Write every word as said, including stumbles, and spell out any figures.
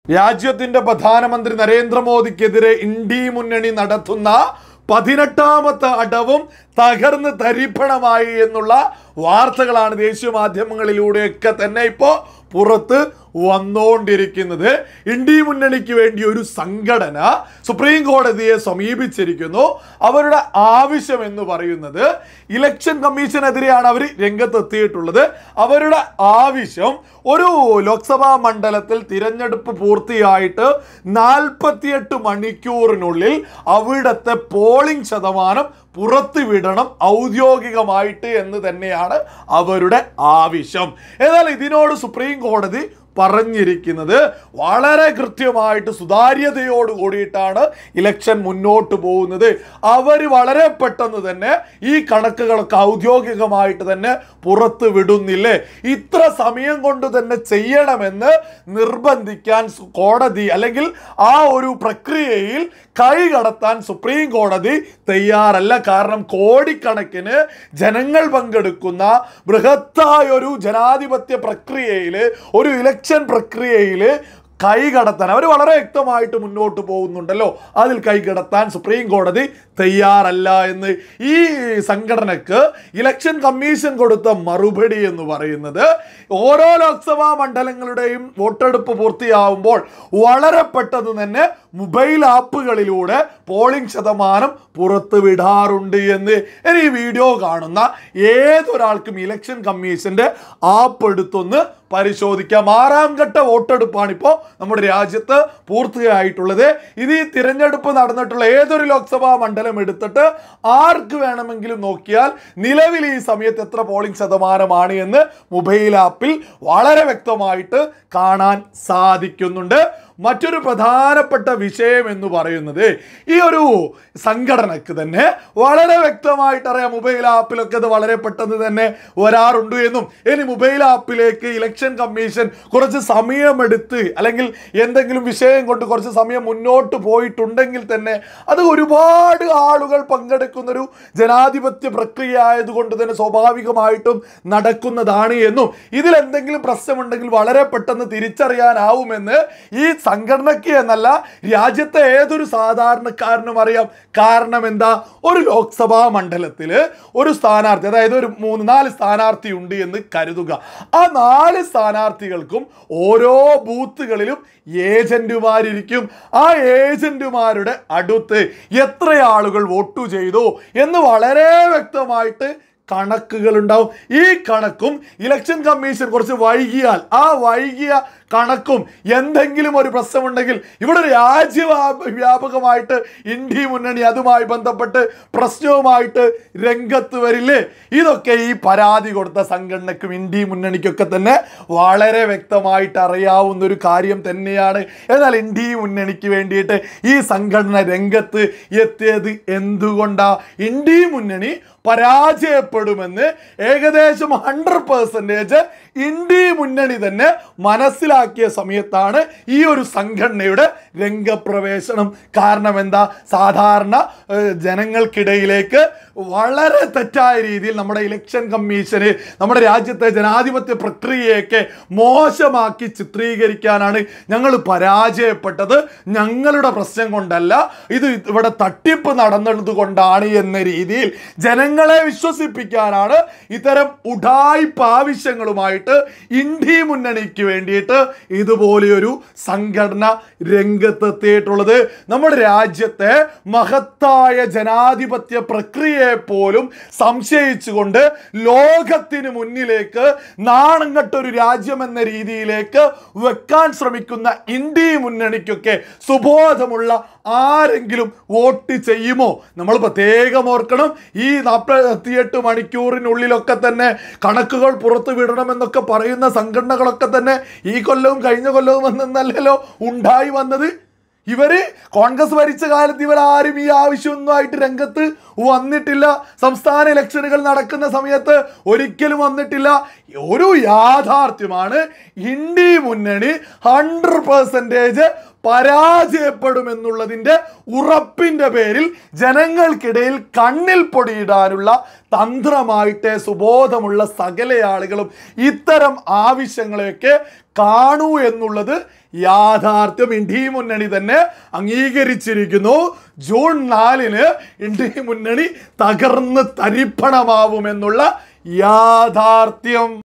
രാജ്യത്തിന്റെ പ്രധാനമന്ത്രി നരേന്ദ്രമോദിക്കെതിരെ ഇന്ത്യ മുന്നണി നടത്തുന്ന പതിനെട്ടാമത്തെ അടവും തകർന്ന് തരിപ്പണമായി എന്നുള്ള വാർത്തകളാണ് ദേശീയ മാധ്യമങ്ങളിലൂടെയൊക്കെ തന്നെ ഇപ്പോൾ പുറത്ത് വന്നുകൊണ്ടിരിക്കുന്നത്. ഇന്ത്യ മുന്നണിക്ക് വേണ്ടി ഒരു സംഘടന സുപ്രീം കോടതിയെ സമീപിച്ചിരിക്കുന്നു. അവരുടെ ആവശ്യം എന്ന് പറയുന്നത് ഇലക്ഷൻ കമ്മീഷനെതിരെയാണ് അവർ രംഗത്തെത്തിയിട്ടുള്ളത്. അവരുടെ ആവശ്യം ഒരു ലോക്സഭാ മണ്ഡലത്തിൽ തിരഞ്ഞെടുപ്പ് പൂർത്തിയായിട്ട് നാൽപ്പത്തിയെട്ട് മണിക്കൂറിനുള്ളിൽ അവിടുത്തെ പോളിംഗ് ശതമാനം പുറത്തുവിടണം ഔദ്യോഗികമായിട്ട് എന്ന് തന്നെയാണ് അവരുടെ ആവശ്യം. എന്നാൽ ഇതിനോട് സുപ്രീം കോടതി പറഞ്ഞിരിക്കുന്നത് വളരെ കൃത്യമായിട്ട് സുതാര്യതയോട് കൂടിയിട്ടാണ് ഇലക്ഷൻ മുന്നോട്ട് പോകുന്നത്. അവർ വളരെ പെട്ടെന്ന് തന്നെ ഈ കണക്കുകളൊക്കെ ഔദ്യോഗികമായിട്ട് തന്നെ പുറത്തു വിടുന്നില്ലേ, ഇത്ര സമയം കൊണ്ട് തന്നെ ചെയ്യണമെന്ന് നിർബന്ധിക്കാൻ കോടതി അല്ലെങ്കിൽ ആ ഒരു പ്രക്രിയയിൽ കൈകടത്താൻ സുപ്രീം കോടതി തയ്യാറല്ല. കാരണം കോടിക്കണക്കിന് ജനങ്ങൾ പങ്കെടുക്കുന്ന ബൃഹത്തായ ഒരു ജനാധിപത്യ പ്രക്രിയയിൽ, ഒരു ഇലക്ഷൻ പ്രക്രിയയിൽ കൈകടത്താൻ അവർ വളരെ വ്യക്തമായിട്ട് മുന്നോട്ട് പോകുന്നുണ്ടല്ലോ, അതിൽ കൈകടത്താൻ സുപ്രീം കോടതി തയ്യാറല്ല എന്ന് ഈ സംഘടനക്ക് ഇലക്ഷൻ കമ്മീഷൻ കൊടുത്ത മറുപടി എന്ന് പറയുന്നത്, ഓരോ ലോക്സഭാ മണ്ഡലങ്ങളുടെയും വോട്ടെടുപ്പ് പൂർത്തിയാവുമ്പോൾ വളരെ പെട്ടെന്ന് തന്നെ മൊബൈൽ ആപ്പുകളിലൂടെ പോളിംഗ് ശതമാനം പുറത്തു വിടാറുണ്ട് എന്ന്. ഇനി ഈ വീഡിയോ കാണുന്ന ഏതൊരാൾക്കും ഇലക്ഷൻ കമ്മീഷന്റെ ആപ്പ് എടുത്തൊന്ന് പരിശോധിക്കാം. ആറാം ഘട്ട വോട്ടെടുപ്പാണ് ഇപ്പോൾ നമ്മുടെ രാജ്യത്ത് പൂർത്തിയായിട്ടുള്ളത്. ഇത് ഈ തിരഞ്ഞെടുപ്പ് നടന്നിട്ടുള്ള ഏതൊരു ലോക്സഭാ മണ്ഡലം എടുത്തിട്ട് ആർക്ക് വേണമെങ്കിലും നോക്കിയാൽ നിലവിൽ ഈ സമയത്ത് എത്ര പോളിംഗ് ശതമാനമാണ് എന്ന് മൊബൈൽ ആപ്പിൽ വളരെ വ്യക്തമായിട്ട് കാണാൻ സാധിക്കുന്നുണ്ട്. മറ്റൊരു പ്രധാനപ്പെട്ട വിഷയം എന്ന് പറയുന്നത്, ഈ ഒരു സംഘടനക്ക് തന്നെ വളരെ വ്യക്തമായിട്ട് അറിയാം മൊബൈൽ ആപ്പിലൊക്കെ അത് വളരെ പെട്ടെന്ന് തന്നെ വരാറുണ്ട് എന്നും, ഇനി മൊബൈൽ ആപ്പിലേക്ക് ഇലക്ഷൻ കമ്മീഷൻ കുറച്ച് സമയമെടുത്ത് അല്ലെങ്കിൽ എന്തെങ്കിലും വിഷയം കൊണ്ട് കുറച്ച് സമയം മുന്നോട്ട് പോയിട്ടുണ്ടെങ്കിൽ തന്നെ അത് ഒരുപാട് ആളുകൾ പങ്കെടുക്കുന്നൊരു ജനാധിപത്യ പ്രക്രിയ ആയതുകൊണ്ട് തന്നെ സ്വാഭാവികമായിട്ടും നടക്കുന്നതാണ് എന്നും, ഇതിൽ എന്തെങ്കിലും പ്രശ്നമുണ്ടെങ്കിൽ വളരെ പെട്ടെന്ന് തിരിച്ചറിയാനാവുമെന്ന് ഈ സംഘടനയ്ക്ക് എന്നല്ല രാജ്യത്തെ ഏതൊരു സാധാരണക്കാരനും അറിയാം. കാരണം എന്താ, ഒരു ലോക്സഭാ മണ്ഡലത്തിൽ ഒരു സ്ഥാനാർത്ഥി, അതായത് ഒരു മൂന്ന് നാല് സ്ഥാനാർത്ഥി ഉണ്ട് എന്ന് കരുതുക. ആ നാല് സ്ഥാനാർത്ഥികൾക്കും ഓരോ ബൂത്തുകളിലും ഏജന്റുമാരിരിക്കും. ആ ഏജന്റുമാരുടെ അടുത്ത് എത്ര ആളുകൾ വോട്ട് ചെയ്തു എന്ന് വളരെ വ്യക്തമായിട്ട് കണക്കുകൾ ഉണ്ടാവും. ഈ കണക്കും ഇലക്ഷൻ കമ്മീഷൻ കുറച്ച് വൈകിയാൽ ആ വൈകിയ കണക്കും എന്തെങ്കിലും ഒരു പ്രശ്നമുണ്ടെങ്കിൽ ഇവിടെ രാജ്യവ്യാപകമായിട്ട് ഇന്ത്യ മുന്നണി അതുമായി ബന്ധപ്പെട്ട് പ്രശ്നവുമായിട്ട് രംഗത്ത് വരില്ലേ. ഇതൊക്കെ ഈ പരാതി കൊടുത്ത സംഘടനയ്ക്കും ഇന്ത്യ മുന്നണിക്കൊക്കെ തന്നെ വളരെ വ്യക്തമായിട്ട് അറിയാവുന്ന ഒരു കാര്യം തന്നെയാണ്. എന്നാൽ ഇന്ത്യ മുന്നണിക്ക് വേണ്ടിയിട്ട് ഈ സംഘടന രംഗത്ത് എത്തിയത് എന്തുകൊണ്ടാ? ഇന്ത്യ മുന്നണി പരാജയപ്പെടുമെന്ന് ഏകദേശം ഹൺഡ്രഡ് പെർസെൻറ്റേജ് ഇന്ത്യ മുന്നണി തന്നെ മനസ്സിലാക്കിയ സമയത്താണ് ഈ ഒരു സംഘടനയുടെ രംഗപ്രവേശനം. കാരണം എന്താ, സാധാരണ ജനങ്ങൾക്കിടയിലേക്ക് വളരെ തെറ്റായ രീതിയിൽ നമ്മുടെ ഇലക്ഷൻ കമ്മീഷന് നമ്മുടെ രാജ്യത്തെ ജനാധിപത്യ പ്രക്രിയയൊക്കെ മോശമാക്കി ചിത്രീകരിക്കാനാണ് ഞങ്ങൾ പരാജയപ്പെട്ടത്, ഞങ്ങളുടെ പ്രശ്നം കൊണ്ടല്ല, ഇത് ഇവിടെ തട്ടിപ്പ് നടന്നത് കൊണ്ടാണ് എന്ന രീതിയിൽ ജനങ്ങളെ വിശ്വസിപ്പിക്കാനാണ് ഇത്തരം ഉഡായിപ്പ് ആവശ്യങ്ങളുമായിട്ട് ഇന്ത്യ മുന്നണിക്ക് വേണ്ടിയിട്ട് ഇതുപോലെയൊരു സംഘടന രംഗത്തെത്തിയിട്ടുള്ളത്. നമ്മുടെ രാജ്യത്തെ മഹത്തായ ജനാധിപത്യ പ്രക്രിയയെ പോലും സംശയിച്ചുകൊണ്ട് ലോകത്തിന് മുന്നിലേക്ക് നാണംകെട്ടൊരു രാജ്യം എന്ന രീതിയിലേക്ക് വെക്കാൻ ശ്രമിക്കുന്ന ഇന്ത്യ മുന്നണിക്കൊക്കെ സുബോധമുള്ള ആരെങ്കിലും വോട്ട് ചെയ്യുമോ? നമ്മൾ പ്രത്യേകം ഓർക്കണം, ഈ നാൽപ്പത്തിയെട്ട് മണിക്കൂറിനുള്ളിലൊക്കെ തന്നെ കണക്കുകൾ പുറത്തു വിടണമെന്നൊക്കെ പറയുന്ന സംഘടനകളൊക്കെ തന്നെ ഈ കൊല്ലവും കഴിഞ്ഞ കൊല്ലവും എന്നല്ലല്ലോ ഉണ്ടായി വന്നത്. ഇവര് കോൺഗ്രസ് ഭരിച്ച കാലത്ത് ഇവരാരും ഈ ആവശ്യമൊന്നുമായിട്ട് രംഗത്ത് വന്നിട്ടില്ല. സംസ്ഥാന ഇലക്ഷനുകൾ നടക്കുന്ന സമയത്ത് ഒരിക്കലും വന്നിട്ടില്ല. ഒരു യാഥാർത്ഥ്യമാണ്, ഇന്ത്യ മുന്നണി ഹൺഡ്രഡ് പെർസെൻറ്റേജ് പരാജയപ്പെടുമെന്നുള്ളതിൻ്റെ ഉറപ്പിൻ്റെ പേരിൽ ജനങ്ങൾക്കിടയിൽ കണ്ണിൽ പൊടിയിടാനുള്ള തന്ത്രമായിട്ട് സുബോധമുള്ള സകല ആളുകളും ഇത്തരം ആവശ്യങ്ങളെയൊക്കെ കാണൂ എന്നുള്ളത് യാഥാർത്ഥ്യം ഇന്ത്യ മുന്നണി തന്നെ അംഗീകരിച്ചിരിക്കുന്നു. ജൂൺ നാലിന് ഇന്ത്യ മുന്നണി തകർന്ന് തരിപ്പണമാവുമെന്നുള്ള യാഥാർത്ഥ്യം.